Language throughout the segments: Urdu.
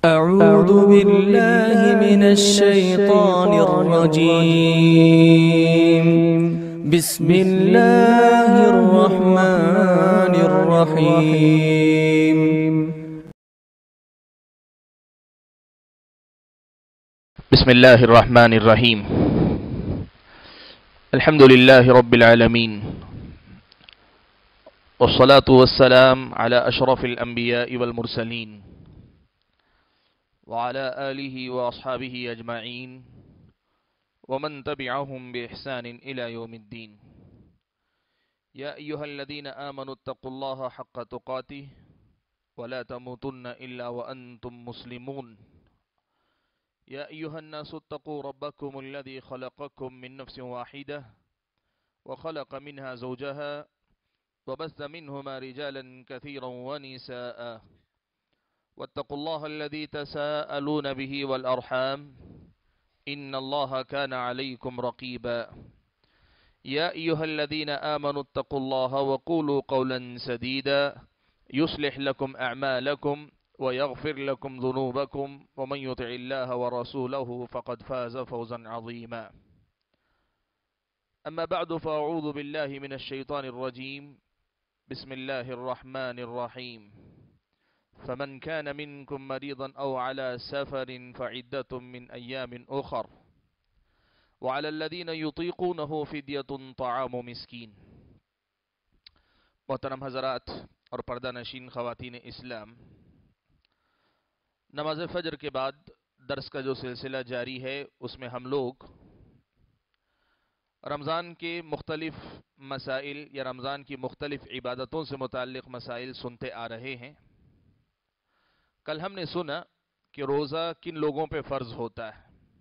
أعوذ بالله من الشيطان الرجيم. بسم الله الرحمن الرحيم. بسم الله الرحمن الرحيم. الحمد لله رب العالمين، والصلاة والسلام على أشرف الأنبياء والمرسلين وعلى آله وأصحابه أجمعين ومن تبعهم بإحسان إلى يوم الدين. يا أيها الذين آمنوا اتقوا الله حق تقاته ولا تموتن إلا وأنتم مسلمون. يا أيها الناس اتقوا ربكم الذي خلقكم من نفس واحدة وخلق منها زوجها وبث منهما رجالا كثيرا ونساء، واتقوا الله الذي تساءلون به والأرحام إن الله كان عليكم رقيبا. يا أيها الذين آمنوا اتقوا الله وقولوا قولا سديدا يصلح لكم أعمالكم ويغفر لكم ذنوبكم ومن يطع الله ورسوله فقد فاز فوزا عظيما. أما بعد فأعوذ بالله من الشيطان الرجيم. بسم الله الرحمن الرحيم. فمن كان منكم مريضا أو على سفر فعدة من أيام أخر وعلى الذين يطيقونه فدية طعام مسكين. محترم حضرات اور پردہ نشین خواتین اسلام، نماز فجر کے بعد درس کا جو سلسلہ جاری ہے اس میں ہم لوگ رمضان کے مختلف مسائل یا رمضان کی مختلف عبادتوں سے متعلق مسائل سنتے آ رہے ہیں۔ کل ہم نے سنا کہ روزہ کن لوگوں پہ فرض ہوتا ہے۔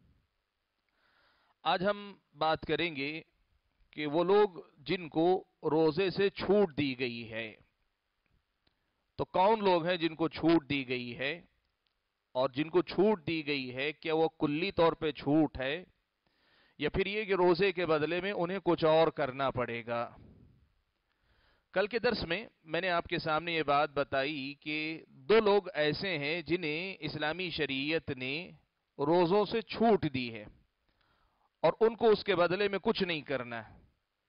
آج ہم بات کریں گے کہ وہ لوگ جن کو روزے سے چھوٹ دی گئی ہے، تو کون لوگ ہیں جن کو چھوٹ دی گئی ہے، اور جن کو چھوٹ دی گئی ہے کیا وہ کلی طور پہ چھوٹ ہے یا پھر یہ کہ روزے کے بدلے میں انہیں کچھ اور کرنا پڑے گا۔ کل کے درس میں میں نے آپ کے سامنے یہ بات بتائی کہ دو لوگ ایسے ہیں جنہیں اسلامی شریعت نے روزوں سے چھوٹ دی ہے اور ان کو اس کے بدلے میں کچھ نہیں کرنا ہے۔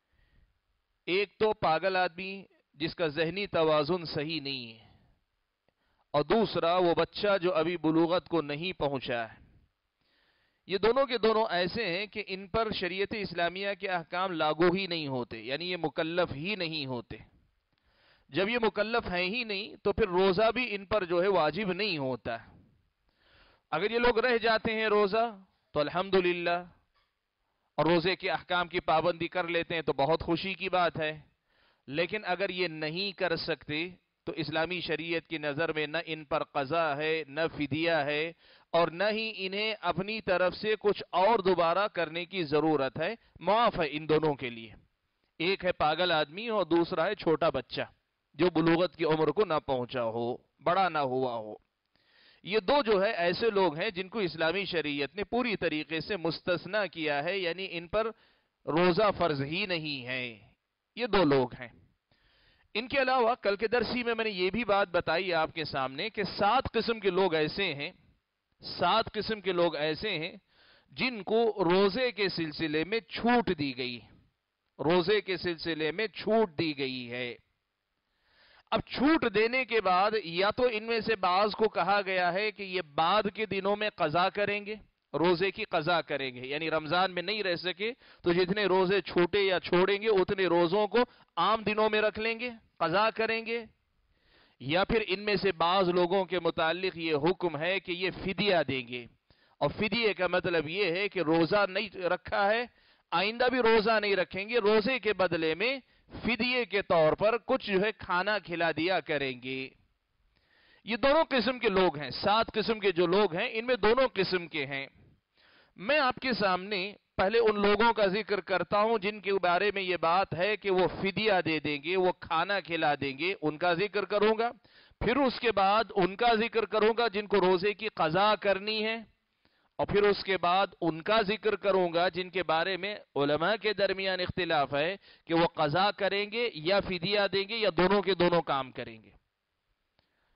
ایک تو پاگل آدمی جس کا ذہنی توازن صحیح نہیں ہے، اور دوسرا وہ بچہ جو ابھی بلوغت کو نہیں پہنچا ہے۔ یہ دونوں کے دونوں ایسے ہیں کہ ان پر شریعت اسلامیہ کے احکام لاگو ہی نہیں ہوتے، یعنی یہ مکلف ہی نہیں ہوتے۔ جب یہ مکلف ہیں ہی نہیں تو پھر روزہ بھی ان پر جو ہے واجب نہیں ہوتا۔ اگر یہ لوگ رہ جاتے ہیں روزہ تو الحمدللہ، اور روزے کے احکام کی پابندی کر لیتے ہیں تو بہت خوشی کی بات ہے۔ لیکن اگر یہ نہیں کر سکتے تو اسلامی شریعت کی نظر میں نہ ان پر قضا ہے، نہ فدیہ ہے، اور نہ ہی انہیں اپنی طرف سے کچھ اور دوبارہ کرنے کی ضرورت ہے۔ معاف ہے ان دونوں کے لیے۔ ایک ہے پاگل آدمی اور دوسرا ہے چھوٹا بچہ جو بلوغت کی عمر کو نہ پہنچا ہو، بڑا نہ ہوا ہو۔ یہ دو جو ہے ایسے لوگ ہیں جن کو اسلامی شریعت نے پوری طریقے سے مستثنیٰ کیا ہے، یعنی ان پر روزہ فرض ہی نہیں ہے۔ یہ دو لوگ ہیں۔ ان کے علاوہ کل کے درسی میں نے یہ بھی بات بتائی آپ کے سامنے کہ 7 قسم کے لوگ ایسے ہیں، 7 قسم کے لوگ ایسے ہیں جن کو روزے کے سلسلے میں چھوٹ دی گئی، روزے کے سلسلے میں چھوٹ دی گئی ہے۔ اب چھوٹ دینے کے بعد یا تو ان میں سے بعض کو کہا گیا ہے کہ یہ بعد کے دنوں میں قضا کریں گے، روزے کی قضا کریں گے، یعنی رمضان میں نہیں رہ سکے تو جتنے روزے چھوٹے یا چھوڑیں گے اتنے روزوں کو عام دنوں میں رکھ لیں گے، قضا کریں گے۔ یا پھر ان میں سے بعض لوگوں کے متعلق یہ حکم ہے کہ یہ فدیہ دیں گے، اور فدیے کا مطلب یہ ہے کہ روزہ نہیں رکھا ہے، آئندہ بھی روزہ نہیں رکھیں گے، روزے کے بدلے میں فدیے کے طور پر کچھ جو ہے کھانا کھلا دیا کریں گے۔ یہ دونوں قسم کے لوگ ہیں، 7 قسم کے جو لوگ ہیں ان میں دونوں قسم کے ہیں۔ میں آپ کے سامنے پہلے ان لوگوں کا ذکر کرتا ہوں جن کے بارے میں یہ بات ہے کہ وہ فدیہ دے دیں گے، وہ کھانا کھلا دیں گے، ان کا ذکر کروں گا۔ پھر اس کے بعد ان کا ذکر کروں گا جن کو روزے کی قضا کرنی ہے، اور پھر اس کے بعد ان کا ذکر کروں گا جن کے بارے میں علماء کے درمیان اختلاف ہے کہ وہ قضا کریں گے یا فدیہ دیں گے یا دونوں کے دونوں کام کریں گے۔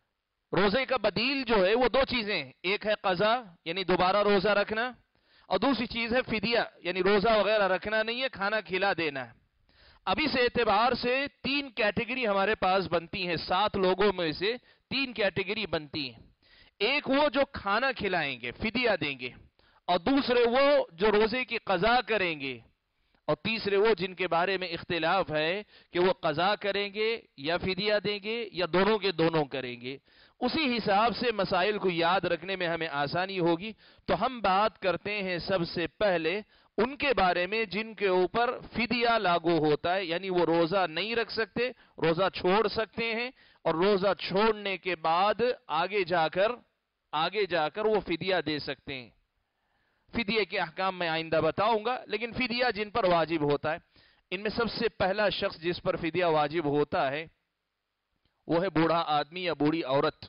روزے کا بدیل جو ہے وہ دو چیزیں ہیں، ایک ہے قضا یعنی دوبارہ روزہ رکھنا، اور دوسری چیز ہے فدیہ یعنی روزہ وغیرہ رکھنا نہیں ہے، کھانا کھلا دینا ہے۔ اب اس اعتبار سے تین کیٹیگری ہمارے پاس بنتی ہیں، 7 لوگوں میں سے 3 کیٹیگری بنتی ہیں۔ ایک وہ جو کھانا کھلائیں گے، فدیہ دیں گے، اور دوسرے وہ جو روزے کی قضا کریں گے، اور تیسرے وہ جن کے بارے میں اختلاف ہے کہ وہ قضا کریں گے یا فدیہ دیں گے یا دونوں کے دونوں کریں گے۔ اسی حساب سے مسائل کو یاد رکھنے میں ہمیں آسانی ہوگی، تو ہم بات کرتے ہیں سب سے پہلے ان کے بارے میں جن کے اوپر فدیہ لاگو ہوتا ہے، یعنی وہ روزہ نہیں رکھ سکتے، روزہ چھوڑ سکتے ہیں، اور روزہ چھوڑنے کے بعد آگے جا کر وہ فدیہ دے سکتے ہیں۔ فدیے کے احکام میں آئندہ بتاؤں گا، لیکن فدیہ جن پر واجب ہوتا ہے، ان میں سب سے پہلا شخص جس پر فدیہ واجب ہوتا ہے وہ ہے بوڑھا آدمی یا بوڑھی عورت۔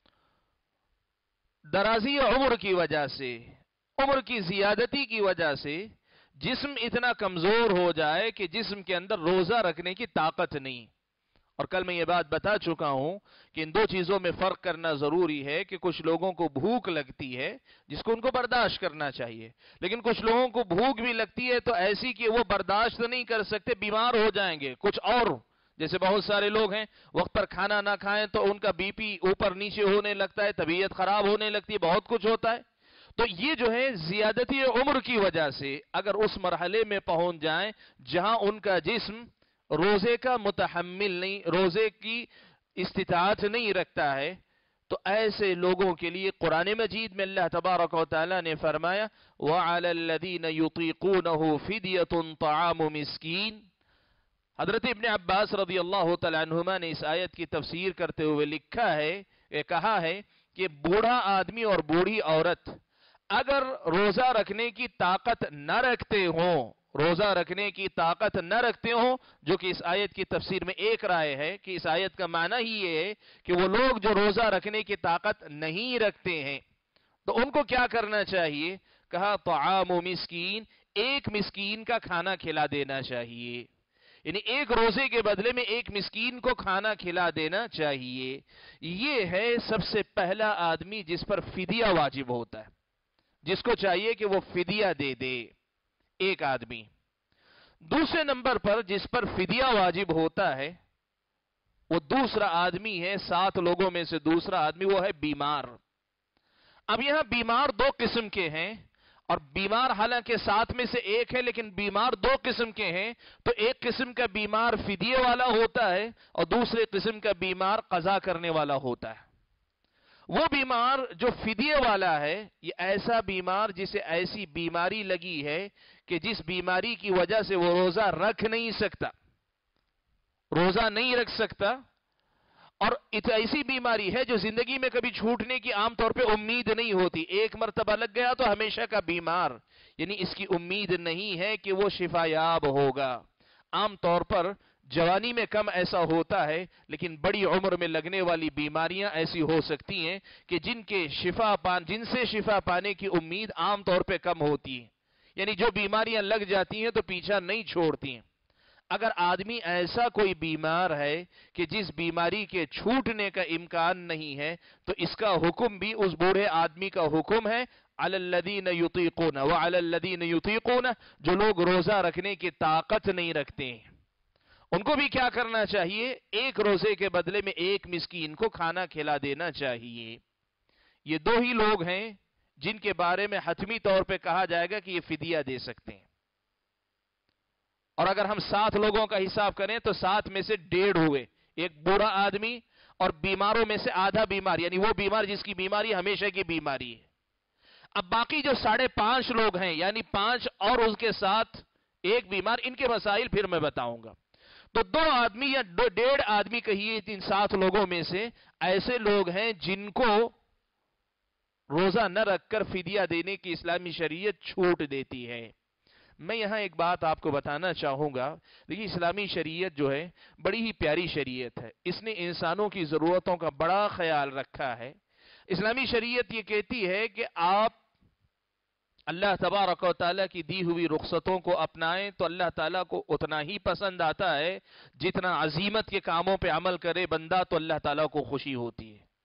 درازی عمر کی وجہ سے، عمر کی زیادتی کی وجہ سے جسم اتنا کمزور ہو جائے کہ جسم کے اندر روزہ رکھنے کی طاقت نہیں، اور کل میں یہ بات بتا چکا ہوں کہ ان دو چیزوں میں فرق کرنا ضروری ہے کہ کچھ لوگوں کو بھوک لگتی ہے جس کو ان کو برداشت کرنا چاہیے، لیکن کچھ لوگوں کو بھوک بھی لگتی ہے تو ایسی کہ وہ برداشت نہیں کر سکتے، بیمار ہو جائیں گے کچھ، اور جیسے بہت سارے لوگ ہیں وقت پر کھانا نہ کھائیں تو ان کا بی پی اوپر نیچے ہونے لگتا ہے، طبیعت خراب ہونے لگتی ہے، بہت کچھ ہوتا ہے۔ تو یہ جو ہے زیادتی عمر کی وجہ سے اگر اس مرحلے میں پہنچ جائیں جہاں ان کا جسم روزے کا متحمل نہیں، روزے کی استطاعت نہیں رکھتا ہے، تو ایسے لوگوں کے لیے قرآن مجید میں اللہ تبارک و تعالی نے فرمایا وَعَلَى الَّذِينَ يُطِيقُونَهُ فِدْيَةٌ طَعَامُ مِسْكِينٍ۔ حضرت ابن عباس رضی اللہ تعالیٰ عنہما نے اس آیت کی تفسیر کرتے ہوئے لکھا ہے، کہا ہے کہ بوڑھا آدمی اور بوڑھی عورت اگر روزہ رکھنے کی طاقت نہ رکھتے ہوں، جو کہ اس آیت کی تفسیر میں ایک رائے ہے کہ اس آیت کا معنی ہی یہ ہے کہ وہ لوگ جو روزہ رکھنے کی طاقت نہیں رکھتے ہیں تو ان کو کیا کرنا چاہیے؟ کہا طعام مسکین، ایک مسکین کا کھانا کھلا دینا چاہیے، یعنی ایک روزے کے بدلے میں ایک مسکین کو کھانا کھلا دینا چاہیے۔ یہ ہے سب سے پہلا آدمی جس پر فدیہ واجب ہوتا ہے، جس کو چاہیے کہ وہ فدیہ دے دے، ایک آدمی۔ دوسرے نمبر پر جس پر فدیہ واجب ہوتا ہے وہ دوسرا آدمی ہے، 7 لوگوں میں سے دوسرا آدمی، وہ ہے بیمار۔ اب یہاں بیمار 2 قسم کے ہیں، اور بیمار حالانکہ 7 میں سے ایک ہے لیکن بیمار 2 قسم کے ہیں، تو ایک قسم کا بیمار فدیہ والا ہوتا ہے اور دوسرے قسم کا بیمار قضا کرنے والا ہوتا ہے۔ وہ بیمار جو فدیہ والا ہے یہ ایسا بیمار جسے ایسی بیماری لگی ہے کہ جس بیماری کی وجہ سے وہ روزہ رکھ نہیں سکتا، اور ایسی بیماری ہے جو زندگی میں کبھی چھوٹنے کی عام طور پہ امید نہیں ہوتی، ایک مرتبہ لگ گیا تو ہمیشہ کا بیمار، یعنی اس کی امید نہیں ہے کہ وہ شفا یاب ہوگا۔ عام طور پر جوانی میں کم ایسا ہوتا ہے، لیکن بڑی عمر میں لگنے والی بیماریاں ایسی ہو سکتی ہیں کہ جن سے شفا پانے کی امید عام طور پہ کم ہوتی ہے، یعنی جو بیماریاں لگ جاتی ہیں تو پیچھا نہیں چھوڑتی ہیں۔ اگر آدمی ایسا کوئی بیمار ہے کہ جس بیماری کے چھوٹنے کا امکان نہیں ہے تو اس کا حکم بھی اس بوڑھے آدمی کا حکم ہے علی الذین یطیقون وعلی الذین یطیقون، جو لوگ روزہ رکھنے کی طاقت نہیں رکھتے ہیں ان کو بھی کیا کرنا چاہیے؟ ایک روزے کے بدلے میں ایک مسکین کو کھانا کھلا دینا چاہیے۔ یہ 2 ہی لوگ ہیں جن کے بارے میں حتمی طور پہ کہا جائے گا کہ یہ فدیہ دے سکتے ہیں، اور اگر ہم 7 لوگوں کا حساب کریں تو 7 میں سے 1.5 ہوئے، ایک بوڑھا آدمی اور بیماروں میں سے آدھا بیمار، یعنی وہ بیمار جس کی بیماری ہمیشہ کی بیماری ہے۔ اب باقی جو 5.5 لوگ ہیں، یعنی 5 اور اس کے ساتھ ایک بیمار، ان کے مسائل پھر میں بتاؤں گا۔ تو 2 آدمی یا 1.5 آدمی کہیے ان 7 لوگوں میں سے ایسے لوگ ہیں جن کو روزہ نہ رکھ کر فدیہ دینے کی اسلامی شریعت چھوٹ دیتی ہے۔ میں یہاں ایک بات آپ کو بتانا چاہوں گا، دیکھیے اسلامی شریعت جو ہے بڑی ہی پیاری شریعت ہے، اس نے انسانوں کی ضرورتوں کا بڑا خیال رکھا ہے۔ اسلامی شریعت یہ کہتی ہے کہ آپ اللہ تبارک و تعالیٰ کی دی ہوئی رخصتوں کو اپنائیں تو اللہ تعالیٰ کو اتنا ہی پسند آتا ہے جتنا عزیمت کے کاموں پہ عمل کرے بندہ تو اللہ تعالیٰ کو خوشی ہوتی ہے۔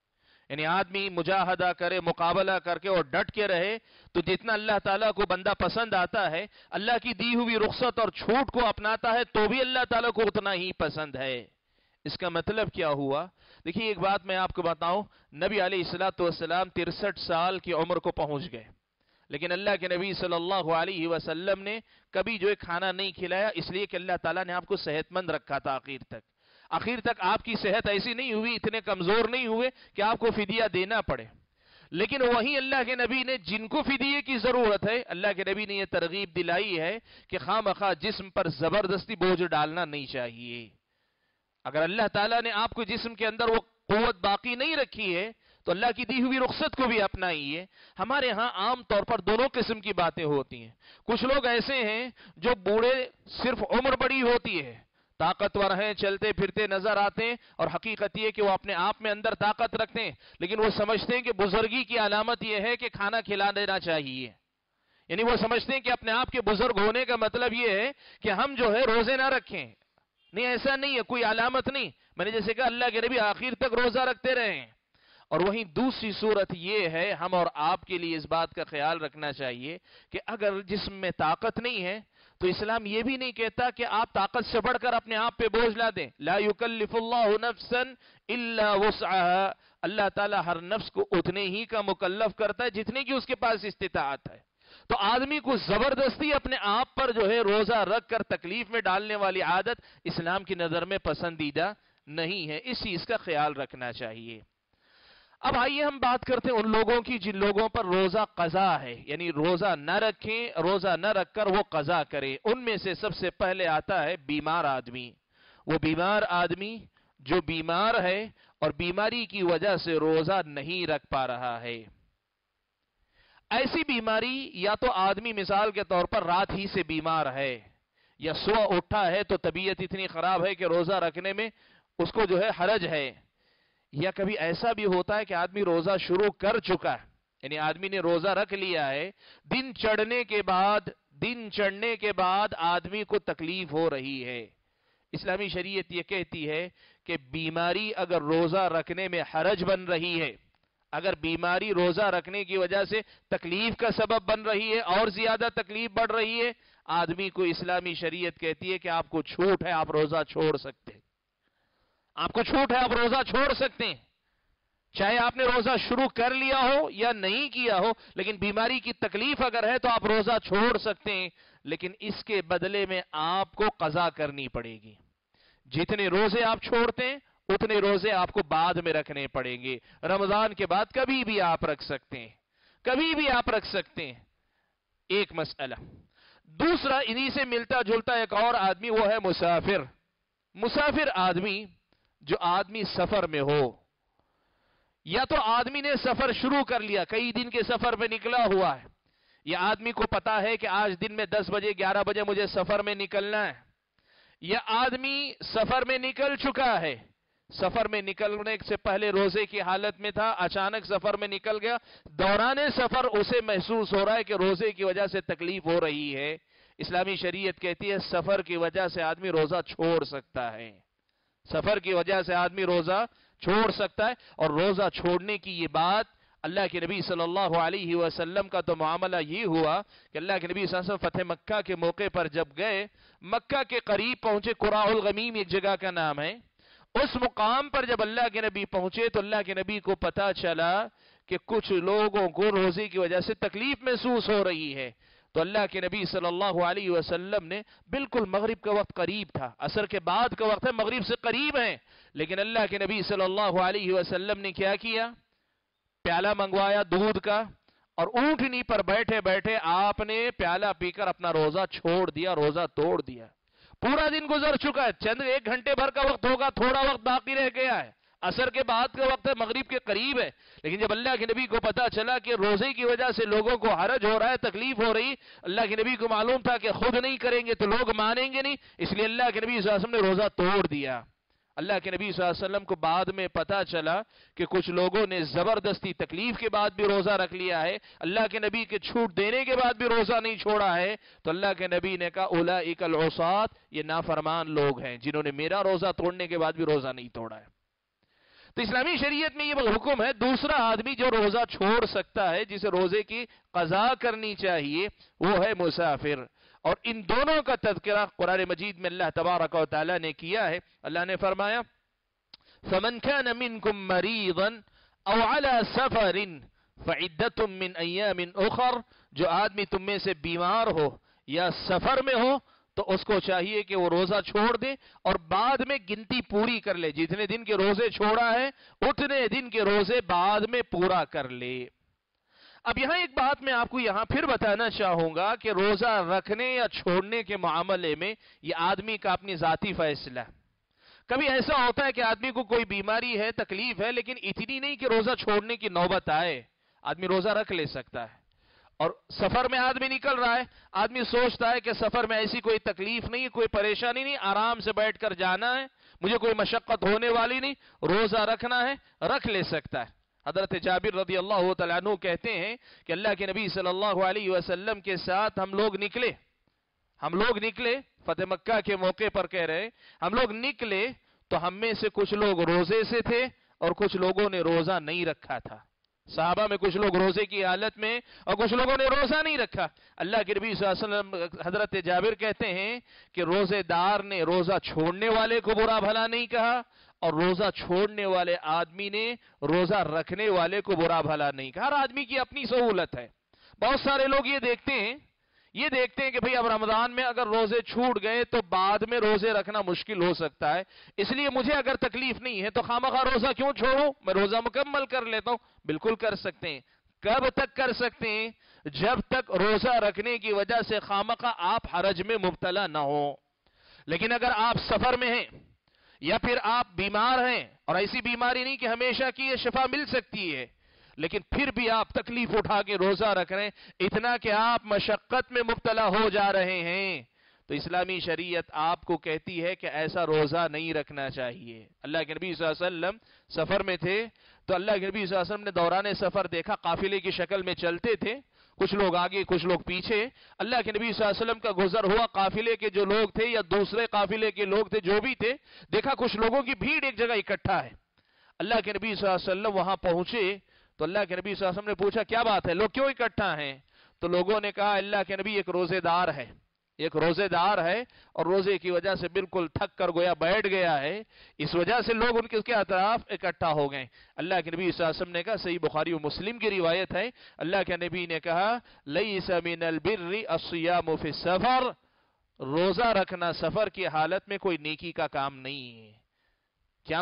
یعنی آدمی مجاہدہ کرے، مقابلہ کر کے اور ڈٹ کے رہے، تو جتنا اللہ تعالیٰ کو بندہ پسند آتا ہے، اللہ کی دی ہوئی رخصت اور چھوٹ کو اپناتا ہے تو بھی اللہ تعالیٰ کو اتنا ہی پسند ہے۔ اس کا مطلب کیا ہوا؟ دیکھیے ایک بات میں آپ کو بتاؤں، نبی علیہ السلام 63 سال کی عمر کو پہنچ گئے، لیکن اللہ کے نبی صلی اللہ علیہ وسلم نے کبھی جو ہے کھانا نہیں کھلایا، اس لیے کہ اللہ تعالیٰ نے آپ کو صحت مند رکھا تھا آخر تک آپ کی صحت ایسی نہیں ہوئی، اتنے کمزور نہیں ہوئے کہ آپ کو فدیہ دینا پڑے۔ لیکن وہیں اللہ کے نبی نے جن کو فدیے کی ضرورت ہے، اللہ کے نبی نے یہ ترغیب دلائی ہے کہ خواہ مخواہ جسم پر زبردستی بوجھ ڈالنا نہیں چاہیے۔ اگر اللہ تعالیٰ نے آپ کو جسم کے اندر وہ قوت باقی نہیں رکھی ہے تو اللہ کی دی ہوئی رخصت کو بھی اپنائیے۔ ہمارے ہاں عام طور پر دونوں قسم کی باتیں ہوتی ہیں۔ کچھ لوگ ایسے ہیں جو بوڑھے صرف عمر بڑی ہوتی ہے، طاقتور ہیں، چلتے پھرتے نظر آتے ہیں، اور حقیقت یہ کہ وہ اپنے آپ میں اندر طاقت رکھتے ہیں، لیکن وہ سمجھتے ہیں کہ بزرگی کی علامت یہ ہے کہ کھانا کھلا دینا چاہیے۔ یعنی وہ سمجھتے ہیں کہ اپنے آپ کے بزرگ ہونے کا مطلب یہ ہے کہ ہم جو ہے روزے نہ رکھیں۔ نہیں، ایسا نہیں ہے، کوئی علامت نہیں۔ میں نے جیسے کہا اللہ کے نبی آخر تک روزہ رکھتے رہے ہیں۔ اور وہیں دوسری صورت یہ ہے، ہم اور آپ کے لیے اس بات کا خیال رکھنا چاہیے کہ اگر جسم میں طاقت نہیں ہے تو اسلام یہ بھی نہیں کہتا کہ آپ طاقت سے بڑھ کر اپنے آپ پہ بوجھ لا دیں۔ لا یکلف اللہ نفسا الا وسعها، اللہ تعالیٰ ہر نفس کو اتنے ہی کا مکلف کرتا ہے جتنے کی اس کے پاس استطاعت ہے۔ تو آدمی کو زبردستی اپنے آپ پر جو ہے روزہ رکھ کر تکلیف میں ڈالنے والی عادت اسلام کی نظر میں پسندیدہ نہیں ہے، اس چیز کا خیال رکھنا چاہیے۔ اب آئیے ہم بات کرتے ہیں ان لوگوں کی جن لوگوں پر روزہ قضا ہے، یعنی روزہ نہ رکھیں، روزہ نہ رکھ کر وہ قضا کریں۔ ان میں سے سب سے پہلے آتا ہے بیمار آدمی۔ وہ بیمار آدمی جو بیمار ہے اور بیماری کی وجہ سے روزہ نہیں رکھ پا رہا ہے۔ ایسی بیماری یا تو آدمی مثال کے طور پر رات ہی سے بیمار ہے، یا صبح اٹھا ہے تو طبیعت اتنی خراب ہے کہ روزہ رکھنے میں اس کو جو ہے حرج ہے، یا کبھی ایسا بھی ہوتا ہے کہ آدمی روزہ شروع کر چکا ہے، یعنی آدمی نے روزہ رکھ لیا ہے، دن چڑھنے کے بعد آدمی کو تکلیف ہو رہی ہے۔ اسلامی شریعت یہ کہتی ہے کہ بیماری اگر روزہ رکھنے میں حرج بن رہی ہے، اگر بیماری روزہ رکھنے کی وجہ سے تکلیف کا سبب بن رہی ہے اور زیادہ تکلیف بڑھ رہی ہے، آدمی کو اسلامی شریعت کہتی ہے کہ آپ کو چھوٹ ہے، آپ روزہ چھوڑ سکتے ہیں۔ آپ کو چھوٹ ہے، آپ روزہ چھوڑ سکتے ہیں، چاہے آپ نے روزہ شروع کر لیا ہو یا نہیں کیا ہو، لیکن بیماری کی تکلیف اگر ہے تو آپ روزہ چھوڑ سکتے ہیں، لیکن اس کے بدلے میں آپ کو قضا کرنی پڑے گی۔ جتنے روزے آپ چھوڑتے ہیں اتنے روزے آپ کو بعد میں رکھنے پڑیں گے۔ رمضان کے بعد کبھی بھی آپ رکھ سکتے ہیں، کبھی بھی آپ رکھ سکتے ہیں۔ ایک مسئلہ۔ دوسرا، انہی سے ملتا جلتا ایک اور آدمی، وہ ہے مسافر۔ مسافر آدمی، جو آدمی سفر میں ہو، یا تو آدمی نے سفر شروع کر لیا، کئی دن کے سفر میں نکلا ہوا ہے، یا آدمی کو پتا ہے کہ آج دن میں 10 بجے 11 بجے مجھے سفر میں نکلنا ہے، یا آدمی سفر میں نکل چکا ہے، سفر میں نکلنے سے پہلے روزے کی حالت میں تھا، اچانک سفر میں نکل گیا، دوران سفر اسے محسوس ہو رہا ہے کہ روزے کی وجہ سے تکلیف ہو رہی ہے۔ اسلامی شریعت کہتی ہے سفر کی وجہ سے آدمی روزہ چھوڑ سکتا ہے، سفر کی وجہ سے آدمی روزہ چھوڑ سکتا ہے۔ اور روزہ چھوڑنے کی یہ بات اللہ کے نبی صلی اللہ علیہ وسلم کا تو معاملہ یہ ہوا کہ اللہ کے نبی صلی اللہ علیہ وسلم فتح مکہ کے موقع پر جب گئے، مکہ کے قریب پہنچے، قراء الغمیم ایک جگہ کا نام ہے، اس مقام پر جب اللہ کے نبی پہنچے تو اللہ کے نبی کو پتا چلا کہ کچھ لوگوں کو روزے کی وجہ سے تکلیف محسوس ہو رہی ہے۔ تو اللہ کے نبی صلی اللہ علیہ وسلم نے، بالکل مغرب کا وقت قریب تھا، عصر کے بعد کا وقت ہے، مغرب سے قریب ہے، لیکن اللہ کے نبی صلی اللہ علیہ وسلم نے کیا کیا؟ پیالہ منگوایا دودھ کا، اور اونٹنی پر بیٹھے بیٹھے آپ نے پیالہ پی کر اپنا روزہ چھوڑ دیا، روزہ توڑ دیا۔ پورا دن گزر چکا ہے، چند ایک گھنٹے بھر کا وقت ہوگا، تھوڑا وقت باقی رہ گیا ہے، عصر کے بعد کا وقت ہے، مغرب کے قریب ہے، لیکن جب اللہ کے نبی کو پتا چلا کہ روزے کی وجہ سے لوگوں کو حرج ہو رہا ہے، تکلیف ہو رہی، اللہ کے نبی کو معلوم تھا کہ خود نہیں کریں گے تو لوگ مانیں گے نہیں، اس لیے اللہ کے نبی صلی اللہ علیہ وسلم نے روزہ توڑ دیا۔ اللہ کے نبی صلی اللہ علیہ وسلم کو بعد میں پتا چلا کہ کچھ لوگوں نے زبردستی تکلیف کے بعد بھی روزہ رکھ لیا ہے، اللہ کے نبی کے چھوٹ دینے کے بعد بھی روزہ نہیں چھوڑا ہے، تو اللہ کے نبی نے کہا اولئک العصاۃ، یہ نافرمان لوگ ہیں جنہوں نے میرا روزہ توڑنے کے بعد بھی روزہ نہیں توڑا ہے۔ تو اسلامی شریعت میں یہ حکم ہے، دوسرا آدمی جو روزہ چھوڑ سکتا ہے، جسے روزے کی قضا کرنی چاہیے، وہ ہے مسافر۔ اور ان دونوں کا تذکرہ قرآن مجید میں اللہ تبارک و تعالی نے کیا ہے۔ اللہ نے فرمایا فَمَنْ كَانَ مِنْكُمْ مَرِيضًا أَوْ عَلَى سَفَرٍ فَعِدَّةٌ مِّنْ أَيَّامٍ أُخَرَ، جو آدمی تم میں سے بیمار ہو یا سفر میں ہو تو اس کو چاہیے کہ وہ روزہ چھوڑ دے اور بعد میں گنتی پوری کر لے، جتنے دن کے روزے چھوڑا ہے اتنے دن کے روزے بعد میں پورا کر لے۔ اب یہاں ایک بات میں آپ کو یہاں پھر بتانا چاہوں گا کہ روزہ رکھنے یا چھوڑنے کے معاملے میں یہ آدمی کا اپنی ذاتی فیصلہ ہے۔ کبھی ایسا ہوتا ہے کہ آدمی کو کوئی بیماری ہے، تکلیف ہے، لیکن اتنی نہیں کہ روزہ چھوڑنے کی نوبت آئے، آدمی روزہ رکھ لے سکتا ہے۔ اور سفر میں آدمی نکل رہا ہے، آدمی سوچتا ہے کہ سفر میں ایسی کوئی تکلیف نہیں، کوئی پریشانی نہیں، آرام سے بیٹھ کر جانا ہے، مجھے کوئی مشقت ہونے والی نہیں، روزہ رکھنا ہے، رکھ لے سکتا ہے۔ حضرت جابر رضی اللہ تعالیٰ عنہ کہتے ہیں کہ اللہ کے نبی صلی اللہ علیہ وسلم کے ساتھ ہم لوگ نکلے فتح مکہ کے موقع پر کہہ رہے، ہم لوگ نکلے تو ہم میں سے کچھ لوگ روزے سے تھے اور کچھ لوگوں نے روزہ نہیں رکھا تھا۔ صحابہ میں کچھ لوگ روزے کی حالت میں اور کچھ لوگوں نے روزہ نہیں رکھا۔ اللہ کے نبی صلی اللہ علیہ وسلم حضرت جابر کہتے ہیں کہ روزے دار نے روزہ چھوڑنے والے کو برا بھلا نہیں کہا اور روزہ چھوڑنے والے آدمی نے روزہ رکھنے والے کو برا بھلا نہیں کہا۔ ہر آدمی کی اپنی سہولت ہے۔ بہت سارے لوگ یہ دیکھتے ہیں کہ بھئی اب رمضان میں اگر روزے چھوٹ گئے تو بعد میں روزے رکھنا مشکل ہو سکتا ہے، اس لیے مجھے اگر تکلیف نہیں ہے تو خامخواہ روزہ کیوں چھوڑوں، میں روزہ مکمل کر لیتا ہوں۔ بالکل کر سکتے ہیں۔ کب تک کر سکتے ہیں؟ جب تک روزہ رکھنے کی وجہ سے خامخواہ آپ حرج میں مبتلا نہ ہو۔ لیکن اگر آپ سفر میں ہیں یا پھر آپ بیمار ہیں، اور ایسی بیماری نہیں کہ ہمیشہ کی یہ شفا مل سکتی ہے، لیکن پھر بھی آپ تکلیف اٹھا کے روزہ رکھ رہے ہیں، اتنا کہ آپ مشقت میں مبتلا ہو جا رہے ہیں، تو اسلامی شریعت آپ کو کہتی ہے کہ ایسا روزہ نہیں رکھنا چاہیے۔ اللہ کے نبی صلی اللہ علیہ وسلم سفر میں تھے تو اللہ کے نبی صلی اللہ علیہ وسلم نے دوران سفر دیکھا قافلے کی شکل میں چلتے تھے، کچھ لوگ آگے کچھ لوگ پیچھے۔ اللہ کے نبی صلی اللہ علیہ وسلم کا گزر ہوا، قافلے کے جو لوگ تھے یا دوسرے قافلے کے لوگ تھے جو بھی تھے، دیکھا کچھ لوگوں کی بھیڑ ایک جگہ اکٹھا ہے۔ اللہ کے نبی صلی اللہ علیہ وسلم وہاں پہنچے تو اللہ کے نبی صلی اللہ علیہ وسلم نے پوچھا کیا بات ہے، لوگ کیوں اکٹھا ہیں؟ تو لوگوں نے کہا اللہ کے نبی ایک روزے دار ہے اور روزے کی وجہ سے بالکل تھک کر گویا بیٹھ گیا ہے، اس وجہ سے لوگ ان کے اطراف اکٹھا ہو گئے۔ اللہ کے نبی صلی اللہ علیہ وسلم نے کہا، صحیح بخاری و مسلم کی روایت ہے، اللہ کے نبی نے کہا لیس من البر الصیام فی السفر، روزہ رکھنا سفر کی حالت میں کوئی نیکی کا کام نہیں ہے۔ کیا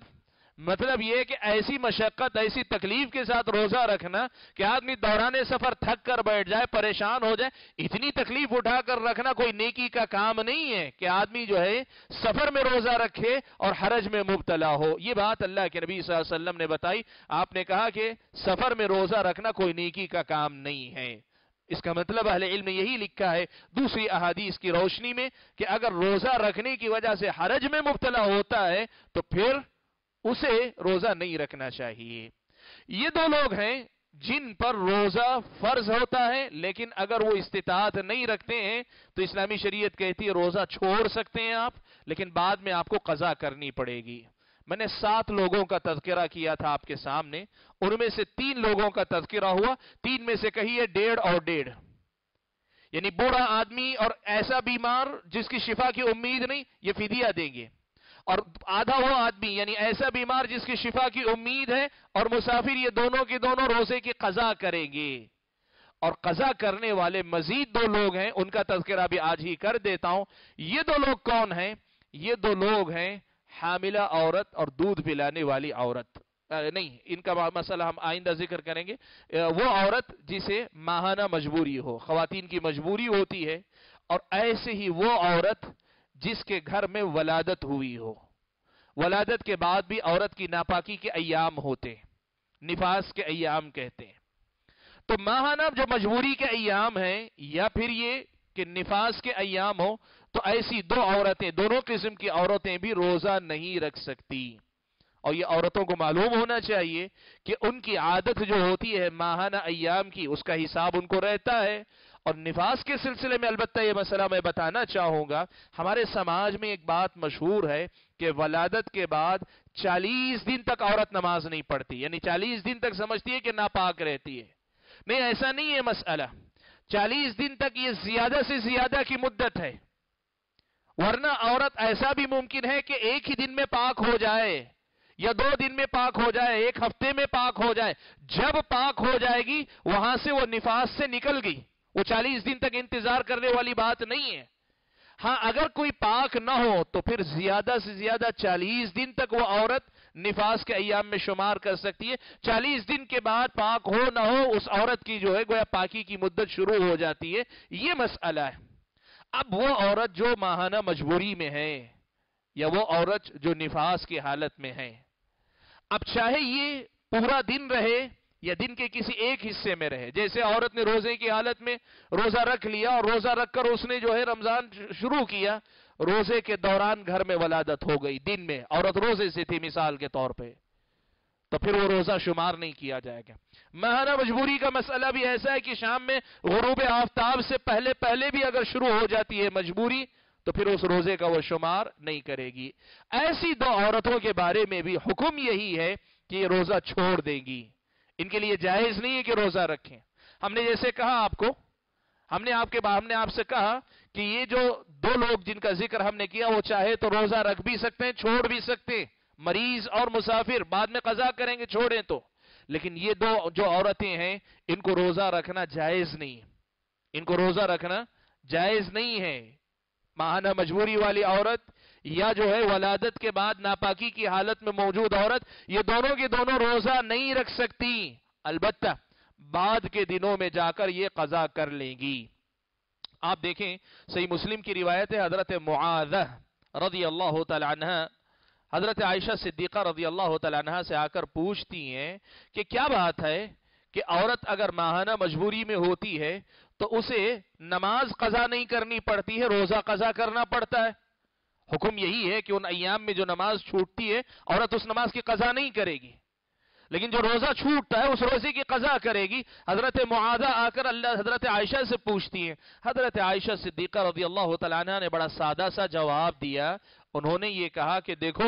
مطلب یہ کہ ایسی مشقت، ایسی تکلیف کے ساتھ روزہ رکھنا کہ آدمی دوران سفر تھک کر بیٹھ جائے، پریشان ہو جائے، اتنی تکلیف اٹھا کر رکھنا کوئی نیکی کا کام نہیں ہے کہ آدمی جو ہے سفر میں روزہ رکھے اور حرج میں مبتلا ہو۔ یہ بات اللہ کے نبی صلی اللہ علیہ وسلم نے بتائی۔ آپ نے کہا کہ سفر میں روزہ رکھنا کوئی نیکی کا کام نہیں ہے۔ اس کا مطلب اہل علم نے یہی لکھا ہے دوسری احادیث کی روشنی میں کہ اگر روزہ رکھنے کی وجہ سے حرج میں مبتلا ہوتا ہے تو پھر اسے روزہ نہیں رکھنا چاہیے۔ یہ دو لوگ ہیں جن پر روزہ فرض ہوتا ہے، لیکن اگر وہ استطاعت نہیں رکھتے ہیں تو اسلامی شریعت کہتی ہے روزہ چھوڑ سکتے ہیں آپ، لیکن بعد میں آپ کو قضا کرنی پڑے گی۔ میں نے 7 لوگوں کا تذکرہ کیا تھا آپ کے سامنے، ان میں سے 3 لوگوں کا تذکرہ ہوا، 3 میں سے کہیے 1.5 اور 1.5، یعنی بوڑھا آدمی اور ایسا بیمار جس کی شفا کی امید نہیں، یہ فدیہ دیں گے، اور آدھا وہ آدمی یعنی ایسا بیمار جس کی شفا کی امید ہے اور مسافر، یہ دونوں کے دونوں روزے کی قضا کریں گے۔ اور قضا کرنے والے مزید 2 لوگ ہیں، ان کا تذکرہ بھی آج ہی کر دیتا ہوں۔ یہ 2 لوگ کون ہیں؟ یہ 2 لوگ ہیں حاملہ عورت اور دودھ پلانے والی عورت، نہیں ان کا مسئلہ ہم آئندہ ذکر کریں گے۔ وہ عورت جسے ماہانہ مجبوری ہو، خواتین کی مجبوری ہوتی ہے، اور ایسے ہی وہ عورت جس کے گھر میں ولادت ہوئی ہو، ولادت کے بعد بھی عورت کی ناپاکی کے ایام ہوتے ہیں، نفاس کے ایام کہتے ہیں۔ تو ماہانہ جو مجبوری کے ایام ہیں یا پھر یہ کہ نفاس کے ایام ہو، تو ایسی 2 عورتیں، دونوں قسم کی عورتیں بھی روزہ نہیں رکھ سکتی۔ اور یہ عورتوں کو معلوم ہونا چاہیے کہ ان کی عادت جو ہوتی ہے ماہانہ ایام کی، اس کا حساب ان کو رہتا ہے. اور نفاس کے سلسلے میں البتہ یہ مسئلہ میں بتانا چاہوں گا، ہمارے سماج میں ایک بات مشہور ہے کہ ولادت کے بعد 40 دن تک عورت نماز نہیں پڑھتی، یعنی 40 دن تک سمجھتی ہے کہ ناپاک رہتی ہے. نہیں، ایسا نہیں ہے مسئلہ. 40 دن تک یہ زیادہ سے زیادہ کی مدت ہے، ورنہ عورت ایسا بھی ممکن ہے کہ ایک ہی دن میں پاک ہو جائے یا 2 دن میں پاک ہو جائے، ایک ہفتے میں پاک ہو جائے. جب پاک ہو جائے گی وہاں سے وہ نفاس سے نکل گئی، وہ 40 دن تک انتظار کرنے والی بات نہیں ہے. ہاں، اگر کوئی پاک نہ ہو تو پھر زیادہ سے زیادہ 40 دن تک وہ عورت نفاس کے ایام میں شمار کر سکتی ہے. 40 دن کے بعد پاک ہو نہ ہو اس عورت کی جو ہے گویا پاکی کی مدت شروع ہو جاتی ہے. یہ مسئلہ ہے. اب وہ عورت جو ماہانہ مجبوری میں ہے یا وہ عورت جو نفاس کی حالت میں ہے، اب چاہے یہ پورا دن رہے یا دن کے کسی ایک حصے میں رہے، جیسے عورت نے روزے کی حالت میں روزہ رکھ لیا اور روزہ رکھ کر اس نے جو ہے رمضان شروع کیا، روزے کے دوران گھر میں ولادت ہو گئی، دن میں عورت روزے سے تھی مثال کے طور پہ، تو پھر وہ روزہ شمار نہیں کیا جائے گا. ماہانہ مجبوری کا مسئلہ بھی ایسا ہے کہ شام میں غروب آفتاب سے پہلے بھی اگر شروع ہو جاتی ہے مجبوری تو پھر اس روزے کا وہ شمار نہیں کرے گی. ایسی 2 عورتوں کے بارے میں بھی حکم یہی ہے کہ یہ روزہ چھوڑ دیں گی، ان کے لیے جائز نہیں ہے کہ روزہ رکھیں. ہم نے جیسے کہا آپ کو، ہم نے آپ سے کہا کہ یہ جو 2 لوگ جن کا ذکر ہم نے کیا وہ چاہے تو روزہ رکھ بھی سکتے ہیں، چھوڑ بھی سکتے ہیں. مریض اور مسافر بعد میں قضا کریں گے چھوڑیں تو، لیکن یہ 2 جو عورتیں ہیں ان کو روزہ رکھنا جائز نہیں، ان کو روزہ رکھنا جائز نہیں ہے. ماہانہ مجبوری والی عورت یا جو ہے ولادت کے بعد ناپاکی کی حالت میں موجود عورت، یہ دونوں کے دونوں روزہ نہیں رکھ سکتی، البتہ بعد کے دنوں میں جا کر یہ قضا کر لیں گی. آپ دیکھیں صحیح مسلم کی روایت ہے، حضرت معاذہ رضی اللہ تعالی عنہ حضرت عائشہ صدیقہ رضی اللہ تعالی عنہ سے آ کر پوچھتی ہیں کہ کیا بات ہے کہ عورت اگر ماہانہ مجبوری میں ہوتی ہے تو اسے نماز قضا نہیں کرنی پڑتی ہے، روزہ قضا کرنا پڑتا ہے. حکم یہی ہے کہ ان ایام میں جو نماز چھوٹتی ہے عورت اس نماز کی قضا نہیں کرے گی، لیکن جو روزہ چھوٹتا ہے اس روزے کی قضا کرے گی. حضرت معاذہ آ کر حضرت عائشہ سے پوچھتی ہیں. حضرت عائشہ صدیقہ رضی اللہ تعالیٰ عنہ نے بڑا سادہ سا جواب دیا. انہوں نے یہ کہا کہ دیکھو،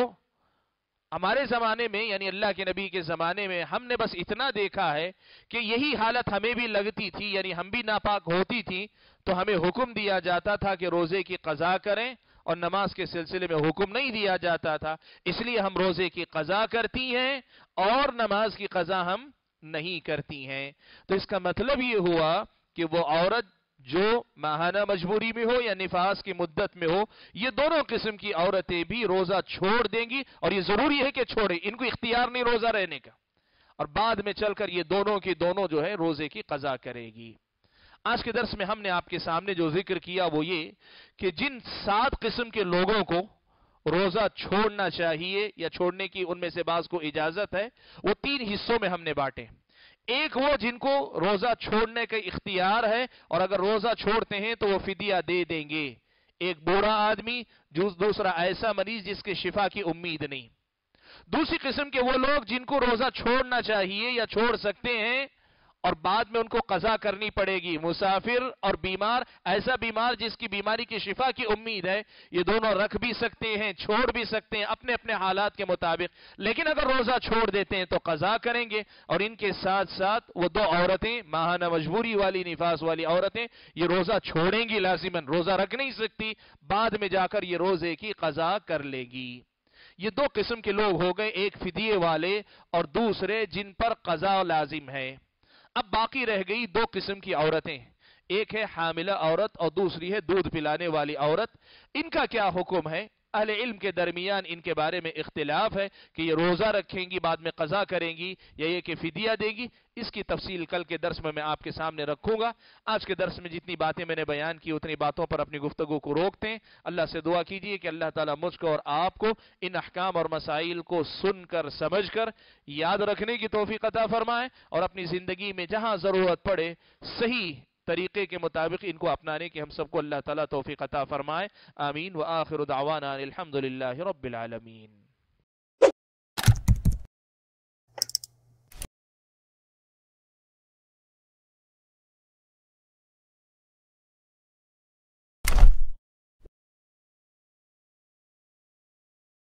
ہمارے زمانے میں یعنی اللہ کے نبی کے زمانے میں ہم نے بس اتنا دیکھا ہے کہ یہی حالت ہمیں بھی لگتی تھی، یعنی ہم بھی ناپاک ہوتی تھی تو ہمیں حکم دیا جاتا تھا کہ روزے کی قضا کریں، اور نماز کے سلسلے میں حکم نہیں دیا جاتا تھا، اس لیے ہم روزے کی قضا کرتی ہیں اور نماز کی قضا ہم نہیں کرتی ہیں. تو اس کا مطلب یہ ہوا کہ وہ عورت جو ماہانہ مجبوری میں ہو یا نفاس کی مدت میں ہو، یہ دونوں قسم کی عورتیں بھی روزہ چھوڑ دیں گی، اور یہ ضروری ہے کہ چھوڑیں، ان کو اختیار نہیں روزہ رہنے کا، اور بعد میں چل کر یہ دونوں کی دونوں جو ہے روزے کی قضا کرے گی. آج کے درس میں ہم نے آپ کے سامنے جو ذکر کیا وہ یہ کہ جن 7 قسم کے لوگوں کو روزہ چھوڑنا چاہیے یا چھوڑنے کی ان میں سے بعض کو اجازت ہے، وہ 3 حصوں میں ہم نے بانٹے. ایک وہ جن کو روزہ چھوڑنے کا اختیار ہے اور اگر روزہ چھوڑتے ہیں تو وہ فدیہ دے دیں گے. ایک بوڑھا آدمی، دوسرا ایسا مریض جس کے شفا کی امید نہیں. دوسری قسم کے وہ لوگ جن کو روزہ چھوڑنا چاہیے یا چھوڑ سکتے ہیں اور بعد میں ان کو قضا کرنی پڑے گی، مسافر اور بیمار، ایسا بیمار جس کی بیماری کی شفا کی امید ہے، یہ دونوں رکھ بھی سکتے ہیں چھوڑ بھی سکتے ہیں اپنے اپنے حالات کے مطابق، لیکن اگر روزہ چھوڑ دیتے ہیں تو قضا کریں گے. اور ان کے ساتھ ساتھ وہ 2 عورتیں، ماہانہ مجبوری والی نفاس والی عورتیں، یہ روزہ چھوڑیں گی لازماً، روزہ رکھ نہیں سکتی، بعد میں جا کر یہ روزے کی قضا کر لے گی. یہ 2 قسم کے لوگ ہو گئے، ایک فدیے والے اور دوسرے جن پر قضا لازم ہے. اب باقی رہ گئی 2 قسم کی عورتیں، ایک ہے حاملہ عورت اور دوسری ہے دودھ پلانے والی عورت. ان کا کیا حکم ہے؟ اہل علم کے درمیان ان کے بارے میں اختلاف ہے کہ یہ روزہ رکھیں گی بعد میں قضا کریں گی یا یہ کہ فدیہ دے گی. اس کی تفصیل کل کے درس میں آپ کے سامنے رکھوں گا. آج کے درس میں جتنی باتیں میں نے بیان کی اتنی باتوں پر اپنی گفتگو کو روکتے ہیں. اللہ سے دعا کیجئے کہ اللہ تعالیٰ مجھ کو اور آپ کو ان احکام اور مسائل کو سن کر سمجھ کر یاد رکھنے کی توفیق عطا فرمائے اور اپنی زندگی میں جہاں ضرورت پڑے صحیح طریقے کے مطابق ان کو اپنانے کی ہم سب کو اللہ تعالیٰ توفیق عطا فرمائے. آمین. وآخر دعوانا الحمدللہ رب العالمین.